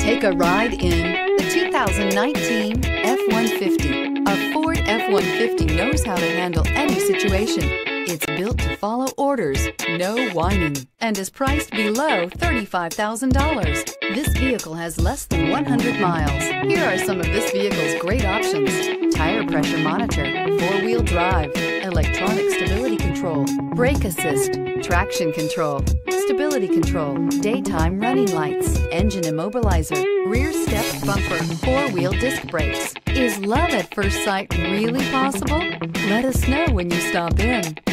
Take a ride in the 2019 F-150. A Ford F-150 knows how to handle any situation. It's built to follow orders, no whining, and is priced below $35,000. This vehicle has less than 100 miles. Here are some of this vehicle's great options: tire pressure monitor, four-wheel drive, electronic stability control, brake assist, traction control, stability control, daytime running lights, engine immobilizer, rear step bumper, four-wheel disc brakes. Is love at first sight really possible? Let us know when you stop in.